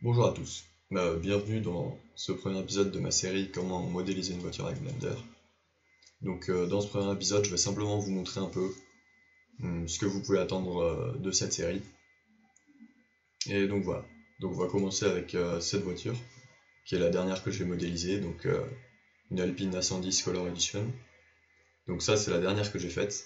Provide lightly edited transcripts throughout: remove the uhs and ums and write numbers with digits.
Bonjour à tous, bienvenue dans ce premier épisode de ma série Comment modéliser une voiture avec Blender. Dans ce premier épisode, je vais simplement vous montrer un peu ce que vous pouvez attendre de cette série. Et donc voilà, donc on va commencer avec cette voiture, qui est la dernière que j'ai modélisée, une Alpine A110 Color Edition. Donc ça, c'est la dernière que j'ai faite.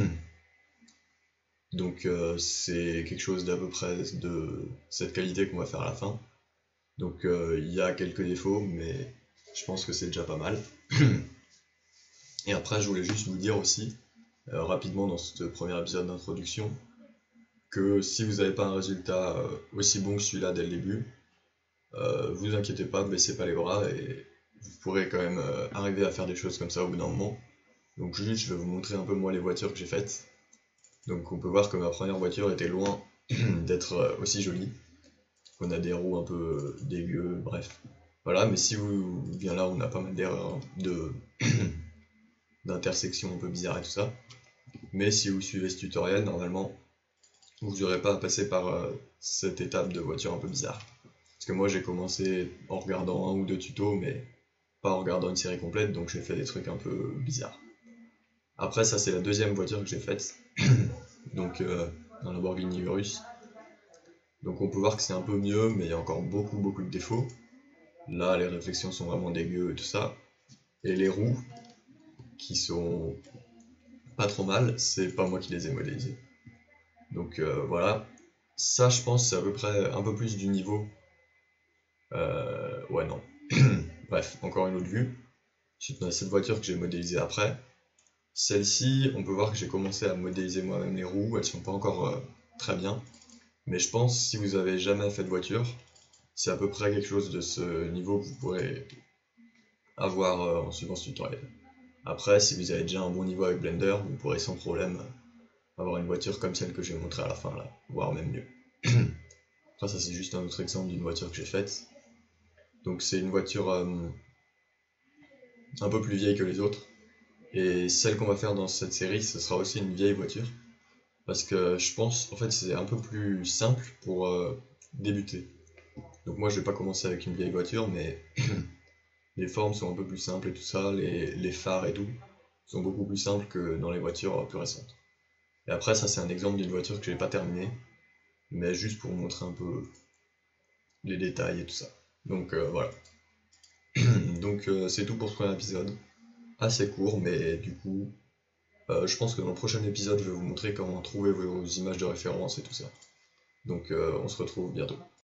C'est quelque chose d'à peu près de cette qualité qu'on va faire à la fin. Il y a quelques défauts, mais je pense que c'est déjà pas mal. Et après, je voulais juste vous dire aussi, rapidement dans ce premier épisode d'introduction, que si vous n'avez pas un résultat aussi bon que celui-là dès le début, vous inquiétez pas, baissez pas les bras et vous pourrez quand même arriver à faire des choses comme ça au bout d'un moment. Donc juste, je vais vous montrer un peu moi les voitures que j'ai faites. Donc on peut voir que ma première voiture était loin d'être aussi jolie. On a des roues un peu dégueu, bref. Voilà, mais si vous, bien là, on a pas mal d'erreurs d'intersections un peu bizarres et tout ça. Mais si vous suivez ce tutoriel, normalement, vous n'aurez pas à passer par cette étape de voiture un peu bizarre. Parce que moi, j'ai commencé en regardant un ou deux tutos, mais pas en regardant une série complète, donc j'ai fait des trucs un peu bizarres. Après, ça, c'est la deuxième voiture que j'ai faite. Un Lamborghini Urus. Donc on peut voir que c'est un peu mieux, mais il y a encore beaucoup de défauts. Là, les réflexions sont vraiment dégueu et tout ça. Et les roues, qui sont pas trop mal, c'est pas moi qui les ai modélisées. Voilà. Ça, je pense, c'est à peu près un peu plus du niveau. Ouais, non. Bref, encore une autre vue. Ensuite, on a cette voiture que j'ai modélisée après. Celle-ci, on peut voir que j'ai commencé à modéliser moi-même les roues. Elles sont pas encore très bien. Mais je pense, si vous avez jamais fait de voiture, c'est à peu près quelque chose de ce niveau que vous pourrez avoir en suivant ce tutoriel. Après, si vous avez déjà un bon niveau avec Blender, vous pourrez sans problème avoir une voiture comme celle que je vais montrer à la fin là, voire même mieux. Après, ça c'est juste un autre exemple d'une voiture que j'ai faite. Donc c'est une voiture un peu plus vieille que les autres. Et celle qu'on va faire dans cette série, ce sera aussi une vieille voiture. Parce que je pense, en fait, c'est un peu plus simple pour débuter. Donc moi, je vais pas commencer avec une vieille voiture, mais les formes sont un peu plus simples et tout ça, les phares et tout, sont beaucoup plus simples que dans les voitures plus récentes. Et après, ça c'est un exemple d'une voiture que j'ai pas terminée, mais juste pour vous montrer un peu les détails et tout ça. Voilà. C'est tout pour ce premier épisode. Assez court, mais du coup, je pense que dans le prochain épisode, je vais vous montrer comment trouver vos images de référence et tout ça. On se retrouve bientôt.